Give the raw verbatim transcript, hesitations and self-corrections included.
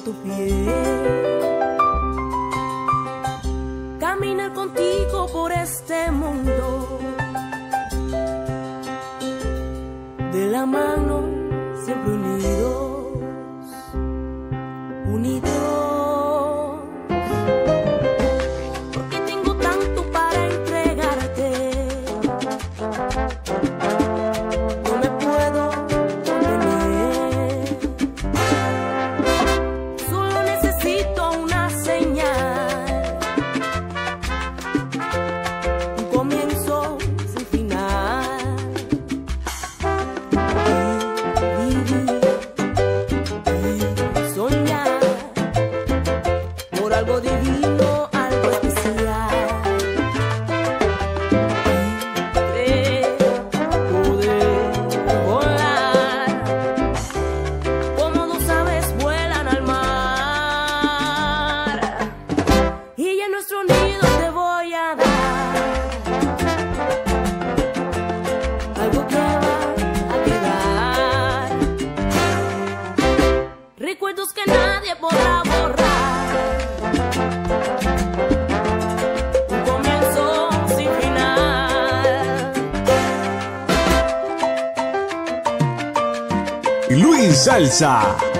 tu piel. Caminar contigo por este mundo, de la mano siempre unidos, unidos. Porque tengo tanto para entregarte, no me puedo contener. Solo necesito una señal, un comienzo sin final. Soñar por algo divino, algo especial. Creer poder volar, como dos aves vuelan al mar. Y en nuestro nido te voy a dar algo que va a quedar, recuerdos que nadie podrá borrar, un comienzo sin final. Luis Salsa.